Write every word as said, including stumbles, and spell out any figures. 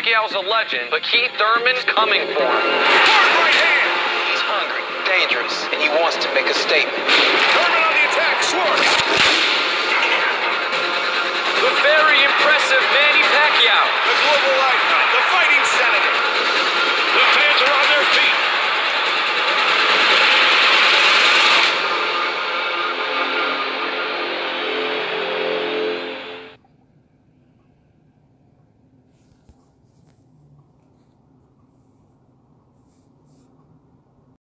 Pacquiao's a legend, but Keith Thurman's coming for him. Hard right hand! He's hungry, dangerous, and he wants to make a statement.